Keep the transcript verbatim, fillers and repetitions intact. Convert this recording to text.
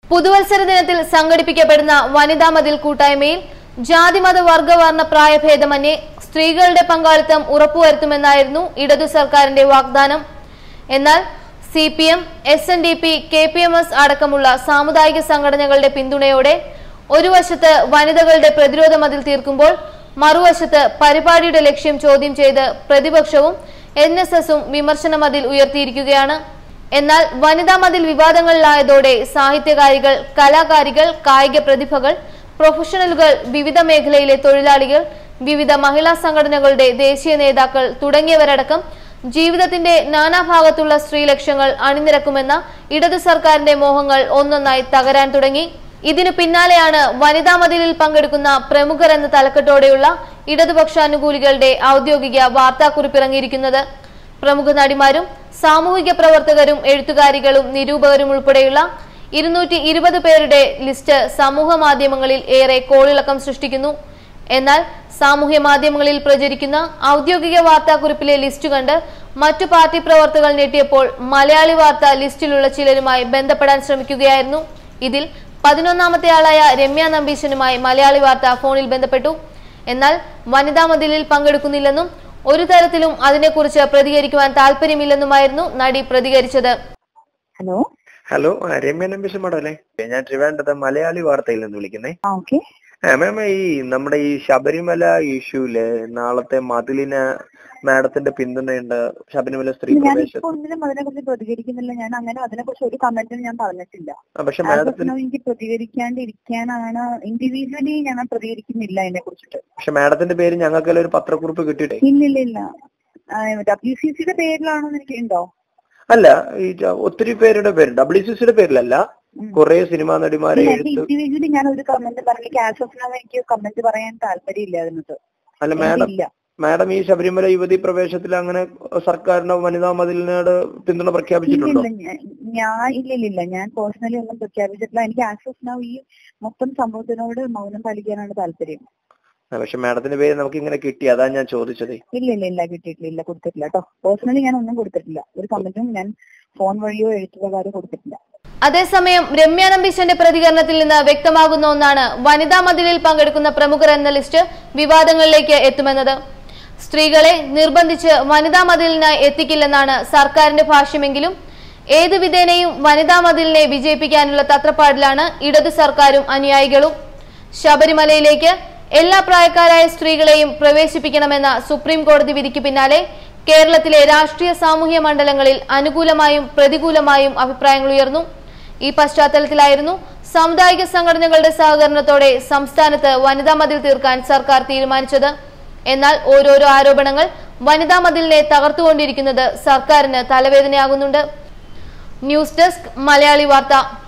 പുതുവത്സര ദിനത്തിൽ സംഘടിപ്പിക്കപ്പെടുന്ന വനിതാ മതിൽ കൂട്ടായ്മയിൽ ജാതിമത വർഗവർണ്ണ പ്രായഭേദമന്യേ സ്ത്രീകളുടെ പങ്കാളിത്തം ഉറപ്പുവരുത്തുമെന്നായിരുന്നു ഇടതു സർക്കാരിന്റെ വാഗ്ദാനം. എന്നാൽ C P M, S N D P, K P M S അടക്കമുള്ള സാമുദായിക സംഘടനകളുടെ പിന്തുണയോടെ ഒരു വശത്ത് വനിതകളുടെ പ്രതിരോധ മതിൽ തീർക്കുമ്പോൾ മറുവശത്ത് പരിപാടിയുടെ ലക്ഷ്യം ചോദ്യം ചെയ്ത് പ്രതിപക്ഷവും എൻ എസ് എസും വിമർശന മതിൽ ഉയർത്തിയിരിക്കുകയാണ്. എന്നാൽ വനിതാ മതിൽ വിവാദങ്ങളിലായതോടെ സാഹിത്യകാരികൾ, കലാകാരികൾ, കായിക പ്രതിഭകൾ, പ്രൊഫഷണലുകൾ, വിവിധ മേഖലയിലെ തൊഴിലാളികൾ, വിവിധ മഹിളാ സംഘടനകളുടെ ദേശീയ നേതാക്കൾ തുടങ്ങിയവരടക്കം ജീവിതത്തിന്റെ നാനാഭാഗത്തുള്ള സ്ത്രീലക്ഷ്യങ്ങൾ അണിനിരക്കുമെന്ന ഇടതു സർക്കാരിന്റെ മോഹങ്ങൾ ഒന്നൊന്നായി തകരാൻ തുടങ്ങി. ഇതിനു പിന്നാലെയാണ് വനിതാ മതിലിൽ പങ്കെടുക്കുന്ന പ്രമുഖർ എന്ന തലക്കെട്ടോടെയുള്ള ഇടതുപക്ഷാനുകൂലികളുടെ ഔദ്യോഗിക വാർത്താക്കുറിപ്പിറങ്ങിയിരിക്കുന്നത്. പ്രമുഖ നടിമാരും സാമൂഹിക പ്രവർത്തകരും എഴുത്തുകാരികളും നിരൂപകരും ഉൾപ്പെടെയുള്ള ഇരുന്നൂറ്റി ഇരുപത് പേരുടെ ലിസ്റ്റ് സമൂഹ മാധ്യമങ്ങളിൽ ഏറെ കോളിളക്കം സൃഷ്ടിക്കുന്നു. എന്നാൽ സാമൂഹ്യ മാധ്യമങ്ങളിൽ പ്രചരിക്കുന്ന ഔദ്യോഗിക വാർത്താക്കുറിപ്പിലെ ലിസ്റ്റ് കണ്ട് മറ്റു പാർട്ടി പ്രവർത്തകർ ഞെട്ടിയപ്പോൾ മലയാളി വാർത്ത ലിസ്റ്റിലുള്ള ചിലരുമായി ബന്ധപ്പെടാൻ ശ്രമിക്കുകയായിരുന്നു. ഇതിൽ പതിനൊന്നാമത്തെ ആളായ രമ്യ നമ്പീശനുമായി മലയാളി വാർത്ത ഫോണിൽ ബന്ധപ്പെട്ടു. എന്നാൽ വനിതാ മതിലിൽ പങ്കെടുക്കുന്നില്ലെന്നും ഒരു തരത്തിലും അതിനെക്കുറിച്ച് പ്രതികരിക്കുവാൻ താല്പര്യമില്ലെന്നുമായിരുന്നു നടി പ്രതികരിച്ചത്. Hello hello Ramya Nambeesan madam അല്ലേ? ഞാൻ ട്രിവാൻഡ്രത്തെ മലയാളി വാർത്തയിൽ നിന്ന് വിളിക്കുന്നേ. മാം, ഈ നമ്മുടെ ഈ ശബരിമല ഇഷ്യൂല് നാളത്തെ മതിലിന് മാഡത്തിന്റെ പിന്തുണയുണ്ട്. ശബരിമല സ്ത്രീ ഞാനിപ്പൊന്നിനും അതിനെക്കുറിച്ച് പ്രതികരിക്കുന്നില്ല. ഞാൻ അങ്ങനെ അതിനെക്കുറിച്ച് ഒരു കമന്റും ഞാൻ പറഞ്ഞിട്ടില്ല. പക്ഷെ മാഡത്തിന് എനിക്ക് പ്രതികരിക്കാണ്ടിരിക്കാനാണ്. ഇൻഡിവിജ്വലി ഞാൻ പ്രതികരിക്കുന്നില്ല അതിനെ കുറിച്ചിട്ട്. പക്ഷെ മാഡത്തിന്റെ പേര് ഞങ്ങൾക്കെല്ലാം ഒരു പത്രക്കുറിപ്പ് കിട്ടിയിട്ടേ. ഇല്ലില്ല ഇല്ല ഡബ്ല്യു സി സിയുടെ പേരിലാണോ എനിക്ക് ഉണ്ടോ? അല്ല, ഈ ഒത്തിരി പേരുടെ പേര് ഡബ്ല്യു സി സിയുടെ പേരിലല്ല, കുറെ സിനിമാ നടിമാരെ ഇൻഡിവിജ്വലി ഞാൻ ഒരു കമന്റ് പറഞ്ഞു. ക്യാഷ് ഓഫ് നൗ എനിക്ക് കമന്റ് പറയാൻ താല്പര്യമില്ല അതിനകത്ത്. അല്ല മാഡം, മാഡം ഈ ശബരിമല യുവതി പ്രവേശത്തിൽ അങ്ങനെ സർക്കാരിന്റെ വനിതാ മതിലിനോട് പിന്തുണ പ്രഖ്യാപിച്ചിട്ടുണ്ടോ? ഞാൻ ഇല്ലില്ല ഞാൻ പേഴ്സണലി ഒന്നും പ്രഖ്യാപിച്ചിട്ടില്ല. എനിക്ക് ക്യാഷ് ഓഫ് നൗ ഈ മൊത്തം സംഭവത്തിനോട് മൗനം പാലിക്കാനാണ് താല്പര്യം. പക്ഷെ മാഡത്തിന്റെ പേര് നമുക്ക് ഇങ്ങനെ കിട്ടി, അതാ ഞാൻ ചോദിച്ചത്. ഇല്ല ഇല്ല ഇല്ല കിട്ടിയിട്ടില്ല, ഇല്ല കൊടുത്തിട്ടില്ല കേട്ടോ. പേഴ്സണലി ഞാൻ ഒന്നും കൊടുത്തിട്ടില്ല. ഒരു കമന്റും ഞാൻ ഫോൺ വഴിയോ എഴുത്തുകാരോ കൊടുത്തിട്ടില്ല. അതേസമയം രമ്യ നമ്പീശന്റെ പ്രതികരണത്തിൽ നിന്ന് വ്യക്തമാകുന്ന ഒന്നാണ് വനിതാ മതിലിൽ പങ്കെടുക്കുന്ന പ്രമുഖർ എന്ന ലിസ്റ്റ് വിവാദങ്ങളിലേക്ക് എത്തുമെന്നത്. സ്ത്രീകളെ നിർബന്ധിച്ച് വനിതാ മതിലിനായി എത്തിക്കില്ലെന്നാണ് സർക്കാരിന്റെ ഭാഷ്യമെങ്കിലും ഏതു വിധേനയും വനിതാ മതിലിനെ വിജയിപ്പിക്കാനുള്ള തത്രപ്പാടിലാണ് ഇടതു സർക്കാരും അനുയായികളും. ശബരിമലയിലേക്ക് എല്ലാ പ്രായക്കാരായ സ്ത്രീകളെയും പ്രവേശിപ്പിക്കണമെന്ന സുപ്രീം കോടതി വിധിക്ക് പിന്നാലെ കേരളത്തിലെ രാഷ്ട്രീയ സാമൂഹ്യ മണ്ഡലങ്ങളിൽ അനുകൂലമായും പ്രതികൂലമായും അഭിപ്രായങ്ങൾ ഉയർന്നു. ഈ പശ്ചാത്തലത്തിലായിരുന്നു സാമുദായിക സംഘടനകളുടെ സഹകരണത്തോടെ സംസ്ഥാനത്ത് വനിതാ മതിൽ തീർക്കാൻ സർക്കാർ തീരുമാനിച്ചത്. എന്നാൽ ഓരോരോ ആരോപണങ്ങൾ വനിതാ മതിലിനെ തകർത്തുകൊണ്ടിരിക്കുന്നത് സർക്കാരിന് തലവേദനയാകുന്നുണ്ട്. ന്യൂസ് ഡെസ്ക് മലയാളി വാർത്ത.